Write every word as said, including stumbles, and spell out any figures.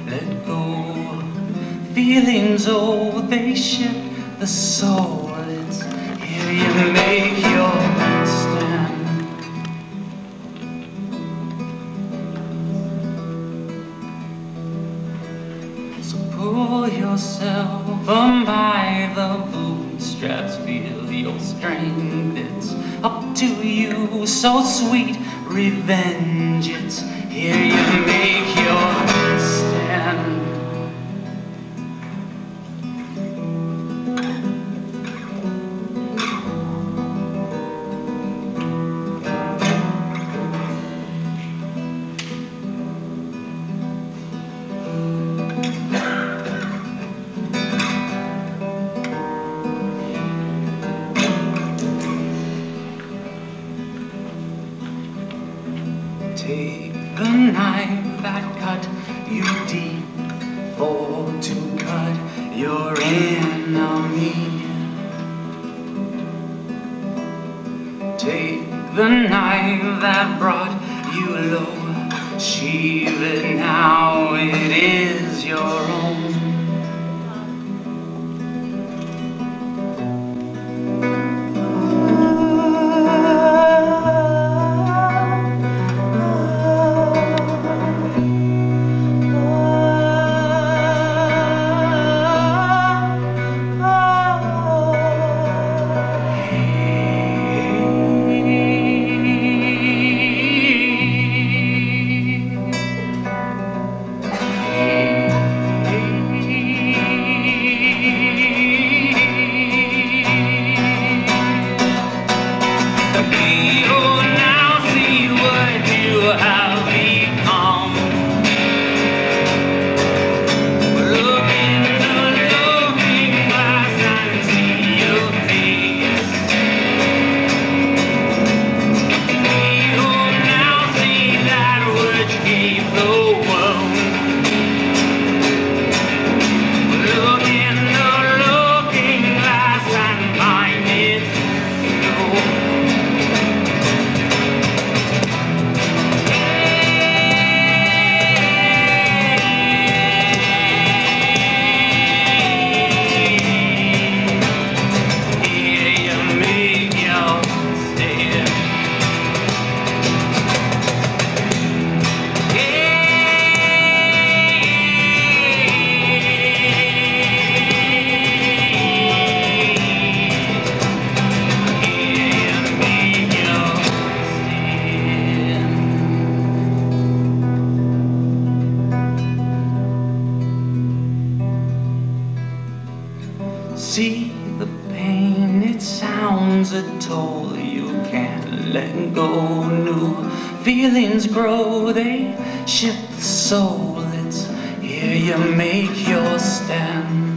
let go. Feelings, oh, they shift the soul. It's here you make your stand. So pull yourself up by the bootstraps, feel your strength, it's up to you. So sweet revenge, it's here you make your stand. Take the knife that cut you deep, for to cut your enemy. Take the knife that brought you low, sheathe it now, it is your own. See the pain, it sounds a toll you can't let go. New feelings grow, they shift the soul. It's here you make your stand.